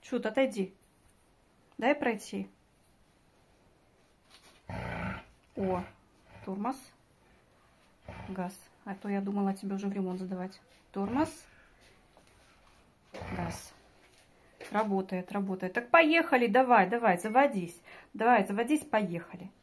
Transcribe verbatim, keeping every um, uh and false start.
Шут, отойди. Дай пройти. О, тормоз. Газ. А то я думала тебе уже в ремонт сдавать. Тормоз. Газ. Работает, работает. Так поехали, давай, давай, заводись. Давай, заводись, поехали.